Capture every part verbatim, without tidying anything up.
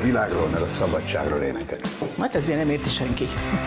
világról, meg a szabadságról énekel. Hát ezért nem érti senki.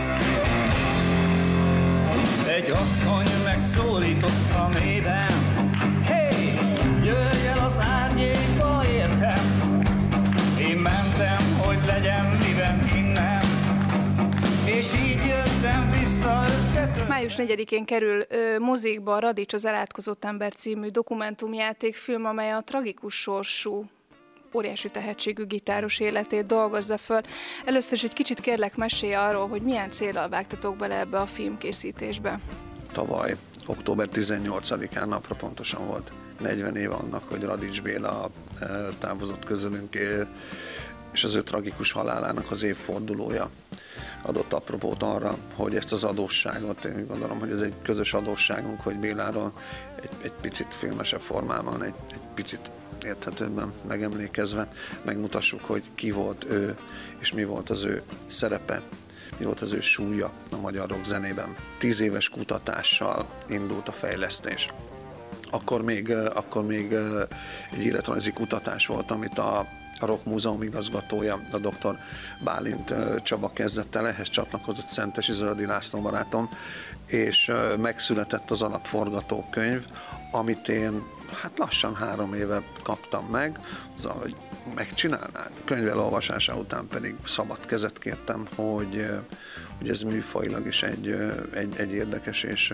Egy asszony megszólította mélyben, hey, jöjj el az árnyékba értem. Én mentem, hogy legyen miben hinnem, és így jöttem vissza összetört. május negyedikén kerül ö, mozikba Radics az elátkozott ember című dokumentumjátékfilm, amely a tragikus sorsú, óriási tehetségű gitáros életét dolgozza föl. Először is egy kicsit kérlek, mesélj arról, hogy milyen céllal vágtatok bele ebbe a filmkészítésbe. Tavaly, október tizennyolcadikán napra pontosan volt negyven éve annak, hogy Radics Béla távozott közülünk, és az ő tragikus halálának az évfordulója adott apropót arra, hogy ezt az adósságot, én gondolom, hogy ez egy közös adósságunk, hogy Béláról egy, egy picit filmesebb formában, egy, egy picit érthetőbben megemlékezve megmutassuk, hogy ki volt ő, és mi volt az ő szerepe, mi volt az ő súlya a magyar rock zenében. Tíz éves kutatással indult a fejlesztés. Akkor még, akkor még egy életrajzi kutatás volt, amit a A Rock Múzeum igazgatója, a doktor Bálint Csaba kezdett el, ehhez csatlakozott Szentesi Zöldi László barátom, és megszületett az alapforgatókönyv, amit én hát lassan három éve kaptam meg, az, hogy megcsinálnád. A könyv elolvasása után pedig szabad kezet kértem, hogy, hogy ez műfajilag is egy, egy, egy érdekes és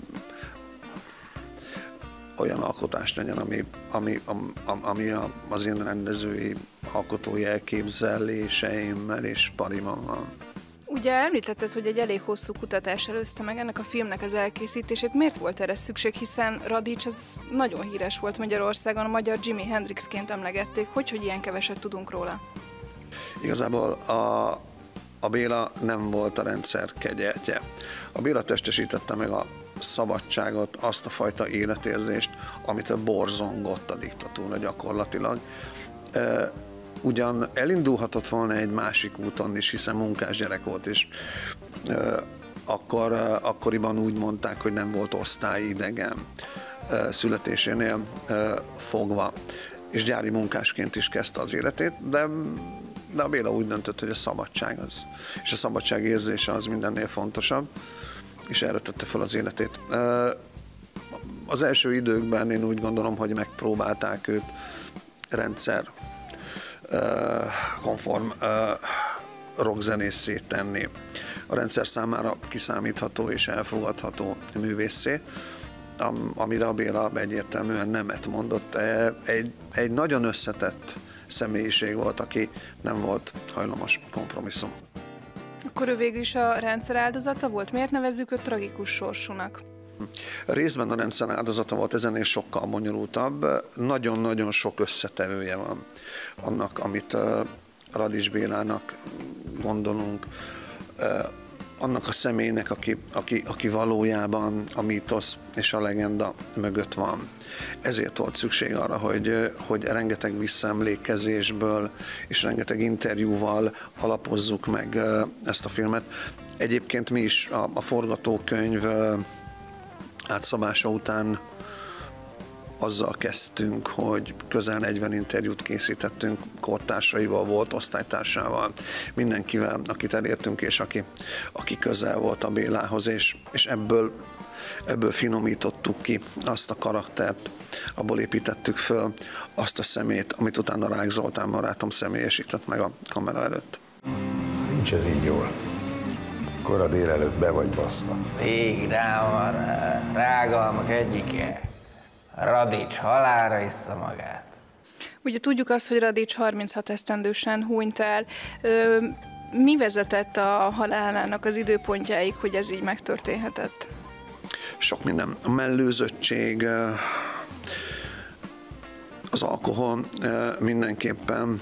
olyan alkotás legyen, ami, ami, ami az én rendezői, alkotói elképzeléseimmel és parimmal van. Ugye említetted, hogy egy elég hosszú kutatás előzte meg ennek a filmnek az elkészítését. Miért volt erre szükség, hiszen Radics az nagyon híres volt Magyarországon, a magyar Jimi Hendrixként emlegették. Hogy, hogy ilyen keveset tudunk róla? Igazából a, a Béla nem volt a rendszer kegyeltje. A Béla testesítette meg a szabadságot, azt a fajta életérzést, amitől borzongott a diktatúra gyakorlatilag. Ugyan elindulhatott volna egy másik úton is, hiszen munkás gyerek volt, és akkor, akkoriban úgy mondták, hogy nem volt osztályidegen születésénél fogva, és gyári munkásként is kezdte az életét, de, de a Béla úgy döntött, hogy a szabadság az, és a szabadság érzése az mindennél fontosabb, és erre tette fel az életét. Az első időkben én úgy gondolom, hogy megpróbálták őt rendszer konform rockzenészé tenni. A rendszer számára kiszámítható és elfogadható művészé, amire a Béla egyértelműen nemet mondott. Egy, egy nagyon összetett személyiség volt, aki nem volt hajlamos kompromisszum. Akkor ő végül is a rendszer áldozata volt? Miért nevezzük őt tragikus sorsúnak? Részben a rendszer áldozata volt, ezennél sokkal bonyolultabb. Nagyon-nagyon sok összetevője van annak, amit Radics Bélának gondolunk, annak a személynek, aki, aki, aki valójában a mítosz és a legenda mögött van. Ezért volt szükség arra, hogy, hogy rengeteg visszaemlékezésből és rengeteg interjúval alapozzuk meg ezt a filmet. Egyébként mi is a, a forgatókönyv átszabása után azzal kezdtünk, hogy közel negyven interjút készítettünk kortársaival, volt osztálytársával, mindenkivel, akit elértünk, és aki, aki közel volt a Bélához, és, és ebből, ebből finomítottuk ki azt a karaktert, abból építettük föl azt a szemét, amit utána Rák Zoltán barátom személyesített meg a kamera előtt. Nincs ez így jól. Kora délelőtt be vagy baszva. Rég rá van rágalmak egyike. Radics halálra issza magát. Ugye tudjuk azt, hogy Radics harminchat esztendősen hunyt el. Ö, mi vezetett a halálának az időpontjáig, hogy ez így megtörténhetett? Sok minden. A mellőzöttség, az alkohol mindenképpen,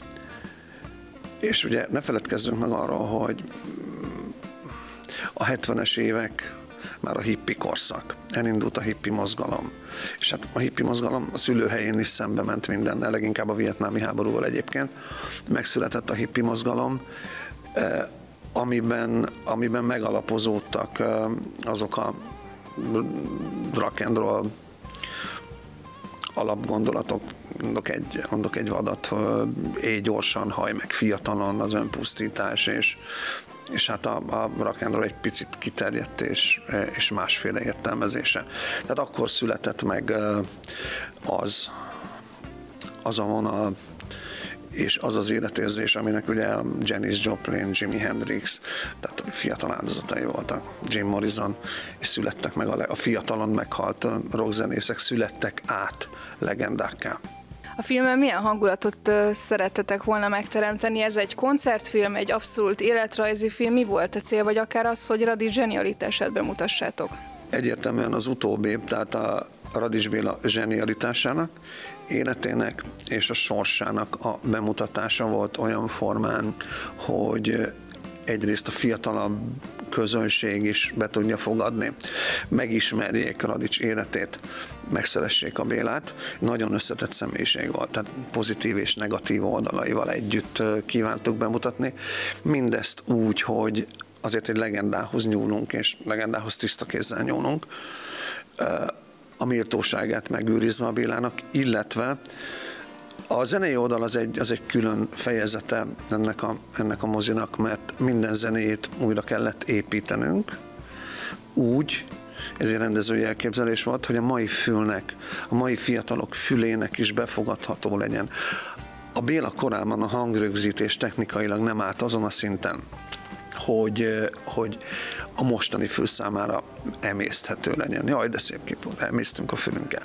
és ugye ne feledkezzünk meg arról, hogy a hetvenes évek már a hippi korszak. Elindult a hippi mozgalom. És hát a hippi mozgalom a szülőhelyén is szembe ment mindennel, leginkább a vietnámi háborúval egyébként. Megszületett a hippi mozgalom, amiben, amiben megalapozódtak azok a rock and roll alapgondolatok, mondok egy, mondok egy vadat, éj gyorsan, haj meg fiatalon, az önpusztítás, és, és hát a, a rock and roll egy picit kiterjedt és, és másféle értelmezése. Tehát akkor született meg az, az a vonal, és az az életérzés, aminek ugye Janis Joplin, Jimi Hendrix, tehát fiatal áldozatai voltak, Jim Morrison, és születtek meg a, a fiatalon meghalt rockzenészek, születtek át legendákká. A filmben milyen hangulatot szerettetek volna megteremteni? Ez egy koncertfilm, egy abszolút életrajzi film? Mi volt a cél, vagy akár az, hogy Radics zsenialitását bemutassátok? Egyértelműen az utóbbi, tehát a Radics Béla zsenialitásának, életének és a sorsának a bemutatása volt olyan formán, hogy egyrészt a fiatalabb közönség is be tudja fogadni, megismerjék Radics életét, megszeressék a Bélát. Nagyon összetett személyiség volt, tehát pozitív és negatív oldalaival együtt kívántuk bemutatni. Mindezt úgy, hogy azért egy legendához nyúlunk, és legendához tiszta kézzel nyúlunk, a méltóságát megőrizve a Bélának, illetve a zenei oldal az egy, az egy külön fejezete ennek a, ennek a mozinak, mert minden zenéjét újra kellett építenünk, úgy, ez egy rendezői elképzelés volt, hogy a mai fülnek, a mai fiatalok fülének is befogadható legyen. A Béla korában a hangrögzítés technikailag nem állt azon a szinten, hogy, hogy a mostani fül számára emészthető legyen. Jaj, de szép kép volt, emésztünk a fülünkkel.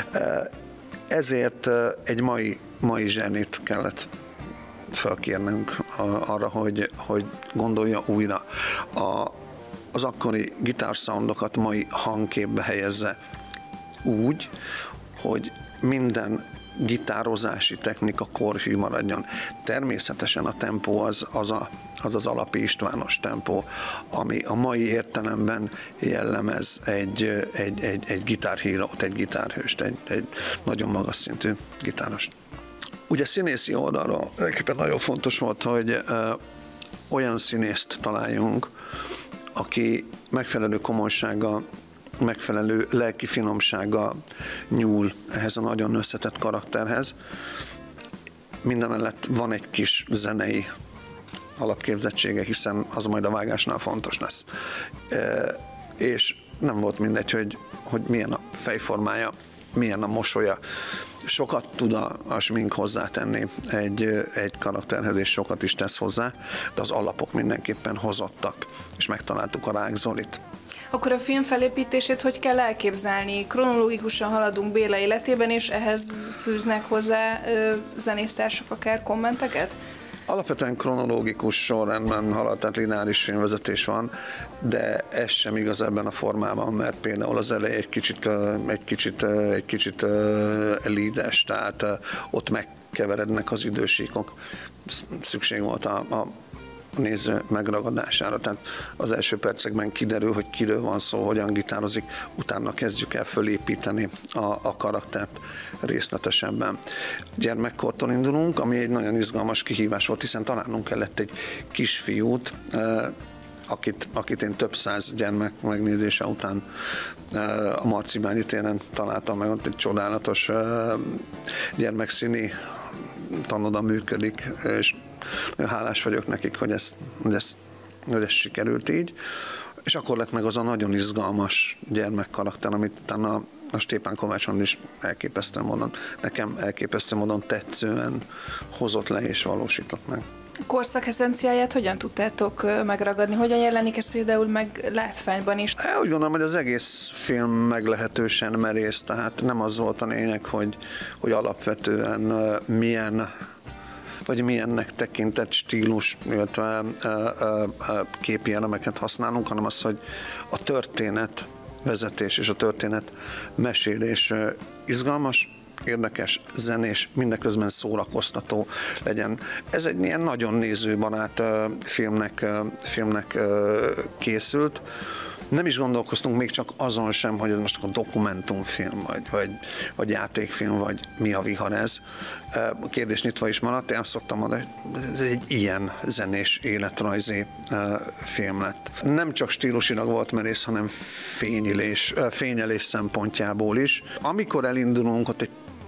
Ezért egy mai, mai zsenit kellett felkérnünk arra, hogy, hogy gondolja újra a, az akkori gitárszondokat mai hangképbe helyezze úgy, hogy minden gitározási technika korhű maradjon. Természetesen a tempó az az, a, az, az Alapi Istvános tempó, ami a mai értelemben jellemez egy, egy, egy, egy gitárhírót, egy gitárhőst, egy, egy nagyon magas szintű gitárost. Ugye színészi oldalról nagyon fontos volt, hogy ö, olyan színészt találjunk, aki megfelelő komolysággal, megfelelő lelki finomsággal nyúl ehhez a nagyon összetett karakterhez. Mindemellett van egy kis zenei alapképzettsége, hiszen az majd a vágásnál fontos lesz. E, és nem volt mindegy, hogy, hogy milyen a fejformája, milyen a mosolya. Sokat tud a, a smink hozzátenni egy, egy karakterhez, és sokat is tesz hozzá, de az alapok mindenképpen hozottak, és megtaláltuk a Rák Zolit. Akkor a film felépítését hogy kell elképzelni? Kronológikusan haladunk Béla életében, és ehhez fűznek hozzá ö, zenésztársak akár kommenteket? Alapvetően kronológikus sorrendben halad, tehát lineáris filmvezetés van, de ez sem igaz ebben a formában, mert például az elej egy kicsit, egy kicsit, egy kicsit elides, tehát ott megkeverednek az idősíkok. Szükség volt a, a néző megragadására. Tehát az első percekben kiderül, hogy kiről van szó, hogyan gitározik, utána kezdjük el fölépíteni a, a karaktert részletesebben. Gyermekkortól indulunk, ami egy nagyon izgalmas kihívás volt, hiszen találnunk kellett egy kisfiút, eh, akit, akit én több száz gyermek megnézése után eh, a Marcibányi téren találtam meg, ott egy csodálatos eh, gyermekszíni tanoda működik, és hálás vagyok nekik, hogy ezt, hogy, ezt, hogy ezt sikerült így. És akkor lett meg az a nagyon izgalmas gyermekkarakter, amit utána a Stépán Kovács is elképesztő módon, nekem elképesztő módon tetszően hozott le és valósított meg. A korszak eszenciáját hogyan tudtátok megragadni? Hogyan jelenik ez például meg látványban is? Én úgy gondolom, hogy az egész film meglehetősen merész, tehát nem az volt a lényeg, hogy, hogy alapvetően milyen vagy milyennek tekintett stílus, illetve képi elemeket használunk, hanem az, hogy a történet vezetés és a történet mesélés izgalmas, érdekes, zenés, mindeközben szórakoztató legyen. Ez egy ilyen nagyon nézőbarát filmnek, filmnek készült. Nem is gondolkoztunk még csak azon sem, hogy ez most a dokumentumfilm, vagy, vagy, vagy játékfilm, vagy mi a vihar ez. A kérdés nyitva is maradt, én azt szoktam mondani, hogy ez egy ilyen zenés, életrajzi film lett. Nem csak stílusilag volt merész, hanem fényelés, fényelés szempontjából is. Amikor elindulunk, ott egy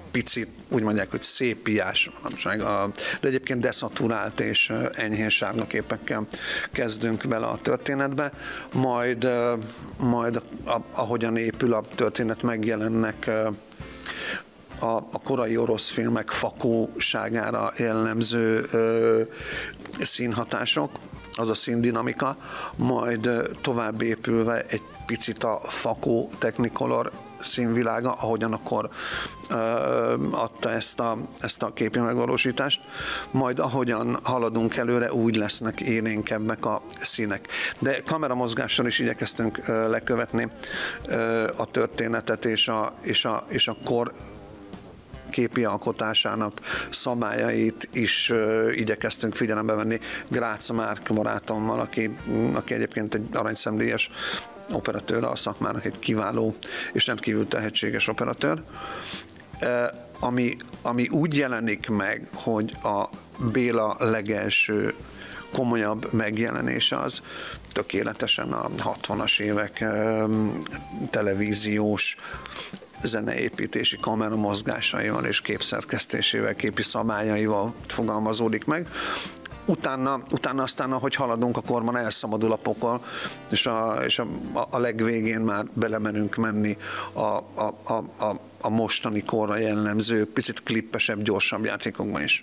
picit, úgy mondják, hogy szépiás manapság, de egyébként deszaturált és enyhén sárga képekkel kezdünk bele a történetbe, majd, majd ahogyan épül a történet, megjelennek a, a korai orosz filmek fakóságára jellemző ö, színhatások, az a színdinamika, majd tovább épülve egy picit a fakó technicolor színvilága, ahogyan akkor ö, adta ezt a, ezt a képi megvalósítást, majd ahogyan haladunk előre, úgy lesznek élénkebbek a színek. De kameramozgással is igyekeztünk ö, lekövetni ö, a történetet és a, és a, és a kor képi alkotásának szabályait is uh, igyekeztünk figyelembe venni Grácz Márk barátommal, aki, aki egyébként egy aranyszemdíjas operatőr a szakmának, egy kiváló és rendkívül tehetséges operatőr. Uh, ami, ami úgy jelenik meg, hogy a Béla legelső komolyabb megjelenése az tökéletesen a hatvanas évek um, televíziós zeneépítési kameramozgásaival és képszerkesztésével, képi szabályaival fogalmazódik meg. Utána, utána aztán, ahogy haladunk, a korban elszabadul a pokol, és a, és a, a legvégén már belemerünk menni a, a, a, a, a mostani korra jellemző, picit klippesebb, gyorsabb játékokban is.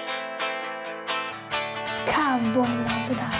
Cowboy nadrág,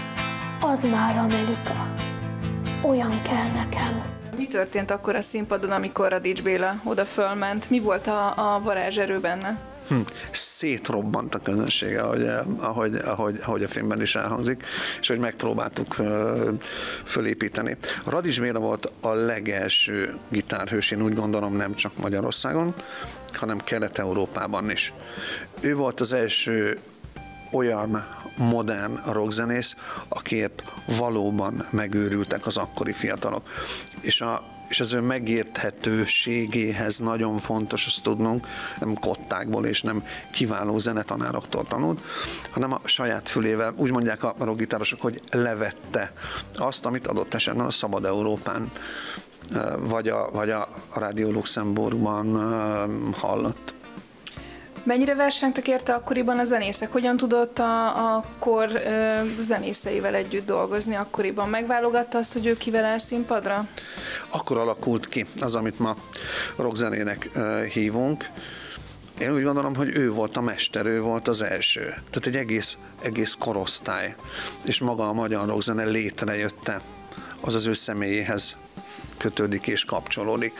az már Amerika, olyan kell nekem. Mi történt akkor a színpadon, amikor Radics Béla oda fölment? Mi volt a, a varázserő benne? Hm, szétrobbant a közönsége, ahogy, ahogy, ahogy, ahogy a filmben is elhangzik, és hogy megpróbáltuk fölépíteni. Radics Béla volt a legelső gitárhős, én úgy gondolom, nem csak Magyarországon, hanem Kelet-Európában is. Ő volt az első olyan modern rockzenész, akiért valóban megőrültek az akkori fiatalok. És, a, és az ő megérthetőségéhez nagyon fontos azt tudnunk, nem kottákból és nem kiváló zenetanároktól tanult, hanem a saját fülével, úgy mondják a rockgitárosok, hogy levette azt, amit adott esetben a Szabad Európán vagy a, vagy a Rádió Luxemburgban hallott. Mennyire versengtek érte akkoriban a zenészek? Hogyan tudott a, a kor ö, zenészeivel együtt dolgozni akkoriban? Megválogatta azt, hogy ő kivel el színpadra? Akkor alakult ki az, amit ma rockzenének ö, hívunk. Én úgy gondolom, hogy ő volt a mester, ő volt az első. Tehát egy egész, egész korosztály. És maga a magyar rockzene létrejötte, az az ő személyéhez kötődik és kapcsolódik.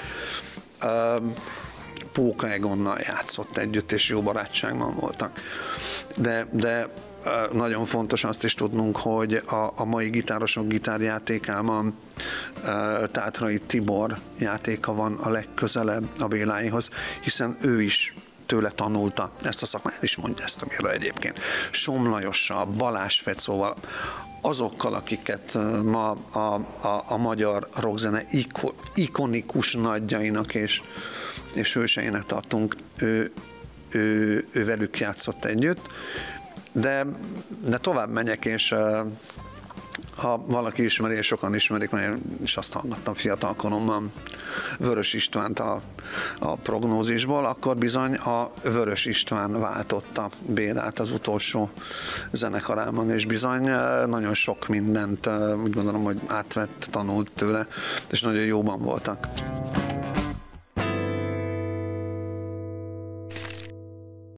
Ö, Póka Egonnal játszott együtt, és jó barátságban voltak. De, de nagyon fontos azt is tudnunk, hogy a, a mai gitárosok gitárjátékában Tátrai Tibor játéka van a legközelebb a Béláihoz, hiszen ő is tőle tanulta ezt a szakmát, is mondja ezt a Béla egyébként. Som Lajossal, Balázs Fecóval, azokkal, akiket ma a, a, a magyar rockzene ikonikus nagyjainak és, és hőseinek tartunk, ő, ő, ő velük játszott együtt, de, de tovább menjek, és ha valaki ismeri, és sokan ismerik, mert én is azt hallgattam fiatal koromban Vörös Istvánt a, a prognózisból, akkor bizony a Vörös István váltotta Bélát az utolsó zenekarában, és bizony nagyon sok mindent úgy gondolom, hogy átvett, tanult tőle, és nagyon jóban voltak.